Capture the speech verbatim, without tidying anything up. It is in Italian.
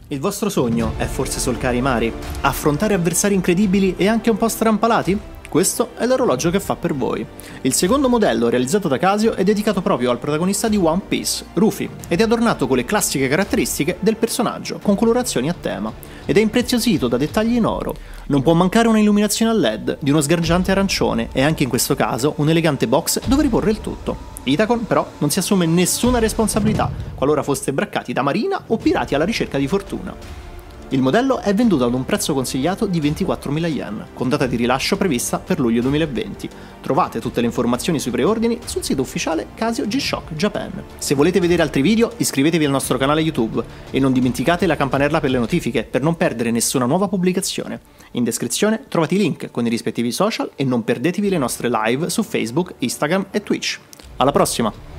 Il vostro sogno è forse solcare i mari? Affrontare avversari incredibili e anche un po' strampalati? Questo è l'orologio che fa per voi. Il secondo modello, realizzato da Casio, è dedicato proprio al protagonista di One Piece, Rufy, ed è adornato con le classiche caratteristiche del personaggio, con colorazioni a tema, ed è impreziosito da dettagli in oro. Non può mancare una illuminazione a L E D di uno sgargiante arancione e anche in questo caso un elegante box dove riporre il tutto. Itacon però non si assume nessuna responsabilità qualora foste braccati da marina o pirati alla ricerca di fortuna. Il modello è venduto ad un prezzo consigliato di ventiquattromila yen, con data di rilascio prevista per luglio duemilaventi. Trovate tutte le informazioni sui preordini sul sito ufficiale Casio G-Shock Japan. Se volete vedere altri video, iscrivetevi al nostro canale YouTube e non dimenticate la campanella per le notifiche per non perdere nessuna nuova pubblicazione. In descrizione trovate i link con i rispettivi social e non perdetevi le nostre live su Facebook, Instagram e Twitch. Alla prossima!